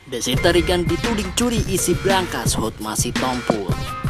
Desi Tarigan dituding curi isi brankas Hotma Sitompul.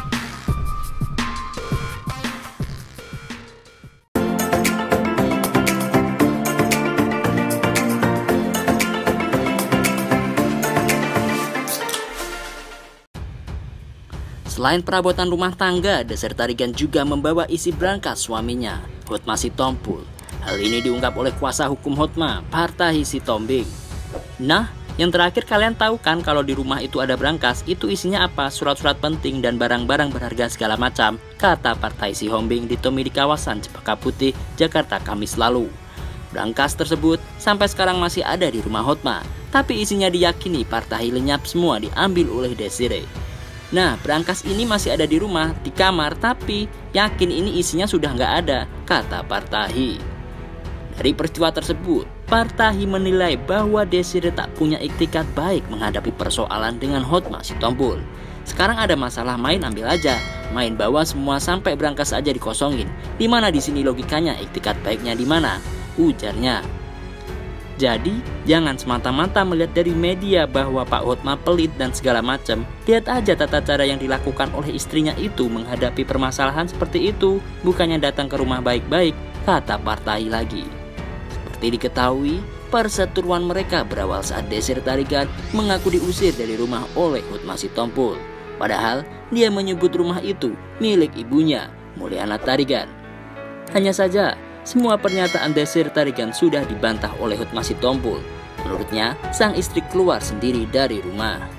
Selain perabotan rumah tangga, Desi Tarigan juga membawa isi brankas suaminya, Hotma Sitompul. Hal ini diungkap oleh kuasa hukum Hotma, Partahi Sitombing. Nah, yang terakhir kalian tahu kan kalau di rumah itu ada brankas, itu isinya apa? Surat-surat penting dan barang-barang berharga segala macam, kata Partahi Sitombing ditemui di kawasan Cempaka Putih, Jakarta Kamis lalu. Brankas tersebut sampai sekarang masih ada di rumah Hotma, tapi isinya diyakini Partahi lenyap semua diambil oleh Desire. Nah, brankas ini masih ada di rumah, di kamar, tapi yakin ini isinya sudah nggak ada, kata Partahi. Dari peristiwa tersebut, Partahi menilai bahwa Desire tak punya iktikat baik menghadapi persoalan dengan Hotma Sitompul. Sekarang ada masalah main ambil aja, main bawa semua sampai brankas aja dikosongin. Di mana di sini logikanya, iktikat baiknya di mana? Ujarnya. Jadi, jangan semata-mata melihat dari media bahwa Pak Hotma pelit dan segala macam. Lihat aja tata cara yang dilakukan oleh istrinya itu menghadapi permasalahan seperti itu, bukannya datang ke rumah baik-baik, kata Partahi lagi. Seperti diketahui, perseteruan mereka berawal saat Desi Tarigan mengaku diusir dari rumah oleh Hotma Sitompul. Padahal, dia menyebut rumah itu milik ibunya, Mulyana Tarigan. Hanya saja, semua pernyataan Desi Tarigan sudah dibantah oleh Hotma Sitompul. Menurutnya, sang istri keluar sendiri dari rumah.